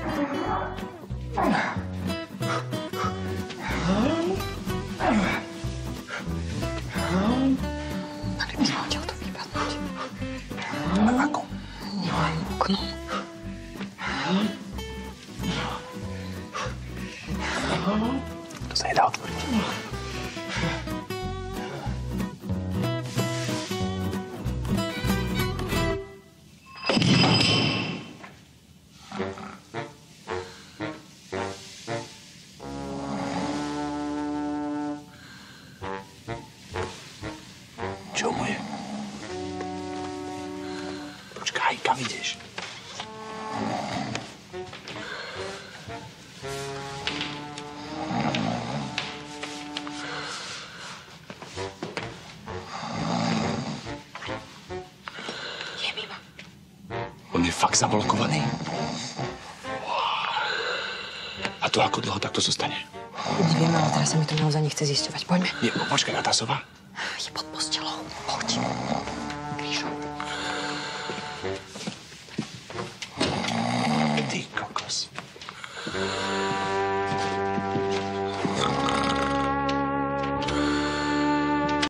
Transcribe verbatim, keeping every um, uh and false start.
Mali by sme odtiaľ to vypadnúť. Ale ako? Nemám okno. To sa nedá otvoriť. Čo mu je? Počkaj, kam ideš? Je mimo. On je fakt zablokovaný. A to ako dlho takto zostane? Neviem, ale teraz sa mi to naozaj nechce zisťovať. Poďme. Nie, počkaj, Natasová. Je pod postelou. Poď. Krížo. Ty kokos.